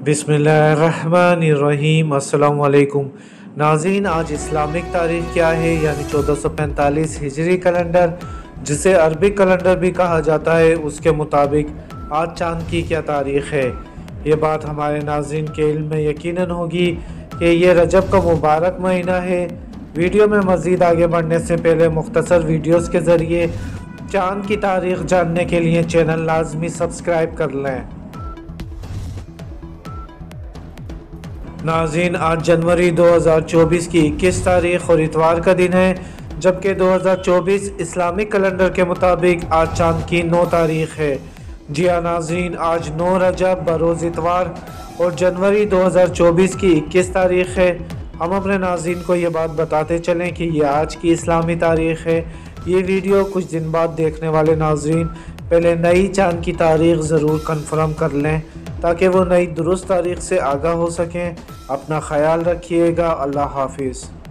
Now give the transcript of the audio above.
बिस्मिल्लाहिर्रहमानिर्रहीम। अस्सलाम वालेकुम नाज़रीन, आज इस्लामिक तारीख़ क्या है यानी 1445 हिजरी कैलेंडर, जिसे अरबिक कैलेंडर भी कहा जाता है, उसके मुताबिक आज चाँद की क्या तारीख़ है। ये बात हमारे नाज़रीन के इल्म में यकीनन होगी कि ये रजब का मुबारक महीना है। वीडियो में मज़ीद आगे बढ़ने से पहले मुख्तसर वीडियोज़ के ज़रिए चाँद की तारीख़ जानने के लिए चैनल लाजमी सब्सक्राइब कर लें। नाज़रीन, आज जनवरी 2024 की 21 तारीख़ और इतवार का दिन है, जबकि 2024 इस्लामिक कैलेंडर के मुताबिक आज चाँद की 9 तारीख़ है। जी हाँ नाज़रीन, आज 9 रजब बरोज़ इतवार और जनवरी 2024 की 21 तारीख़ है। हम अपने नाज़रीन को ये बात बताते चलें कि ये आज की इस्लामी तारीख़ है। ये वीडियो कुछ दिन बाद देखने वाले नाज़रीन पहले नई चाँद की तारीख़ ज़रूर कन्फर्म कर लें ताकि वो नई दुरुस्त तारीख़ से आगाह हो सकें। अपना ख्याल रखिएगा। अल्लाह हाफिज़।